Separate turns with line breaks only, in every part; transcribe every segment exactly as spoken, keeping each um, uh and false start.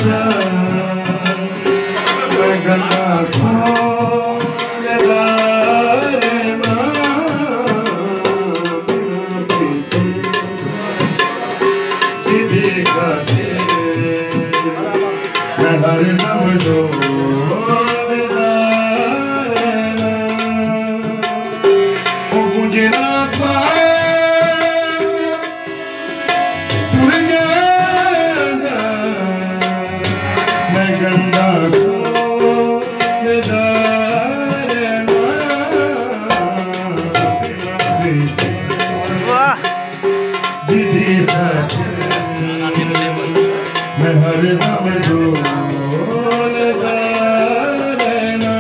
मैं गंगा खोलदा रहना जिदी खातिर मैं हरदम डोलदा रहना ओ मुझे ना पाए तुर जाना मैं गंगा खोलदा रहना जिदी खातिर मैं हरदम डोलदा रहना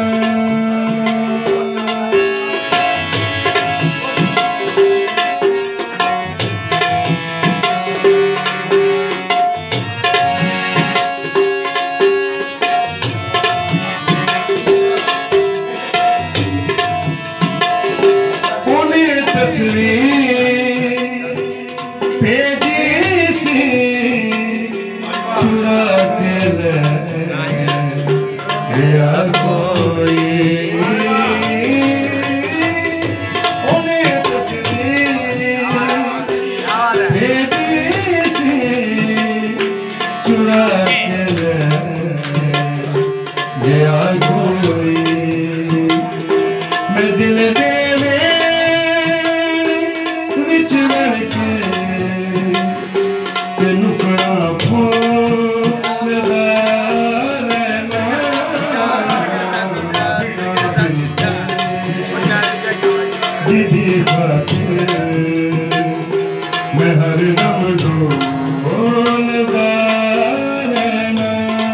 उन्हें तस्वीर भेजी सी चुरा के ले गया कोई उन्हें तस्वीर भेजी सी चुरा के ले गया कोई मैं दिल दे विच बन के तेनुकड़ा खोलदा रहना जिदी खातिर मैं हरदम डोलदा रहना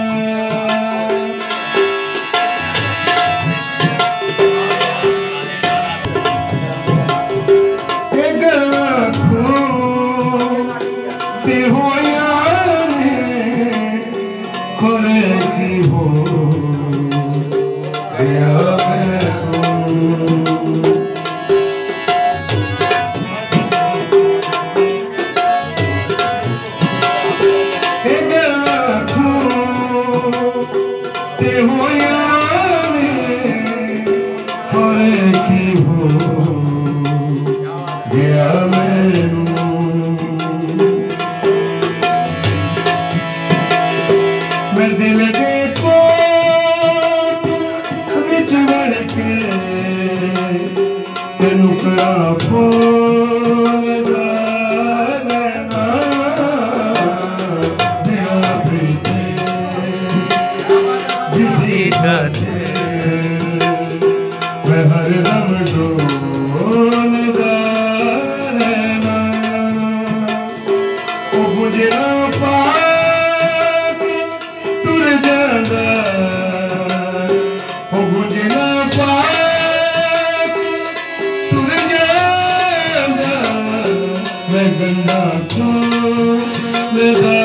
मैं दिल दे कोट विच वड़ के तेनुकड़ा खोलदा रहना मेरा प्रीति जिदी खातिर मैं हरदम डोलदा रहना ओ मुझे ना पाए तुर जाना ओ मुझे ना पाए तुर जाना मैं गंगा खोलदा